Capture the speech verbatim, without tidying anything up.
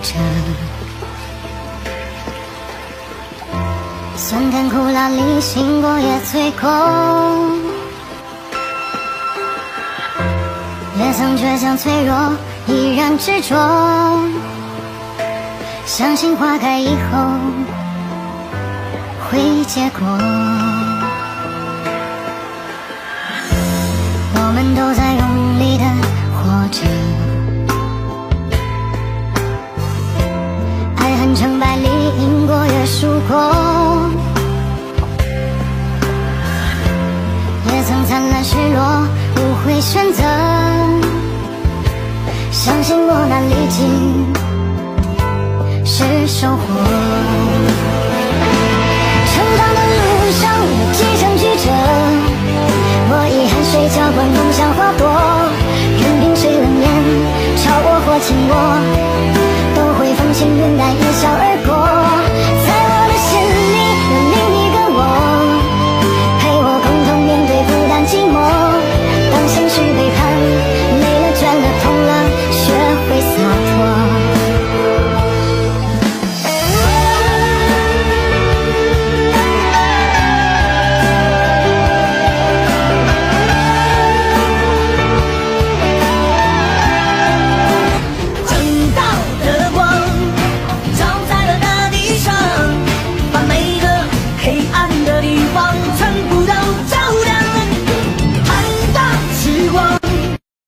着。酸甜苦辣里，醒过也最空。也曾倔强脆弱，依然执着。相信花开以后会结果。我们都在用力的活着。爱恨成败里，赢过也输过。也曾灿烂失落，无悔选择。相信磨难历尽是收获。